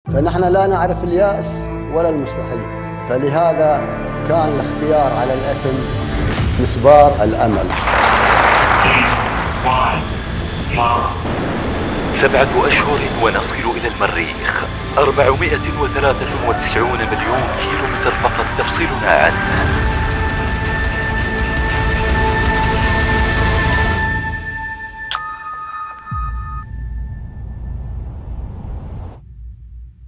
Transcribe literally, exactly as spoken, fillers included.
فنحن لا نعرف اليأس ولا المستحيل، فلهذا كان الاختيار على الاسم مسبار الأمل. سبعة أشهر ونصل إلى المريخ، أربعمائة وثلاثة وتسعون مليون كيلومتر فقط تفصلنا عنه.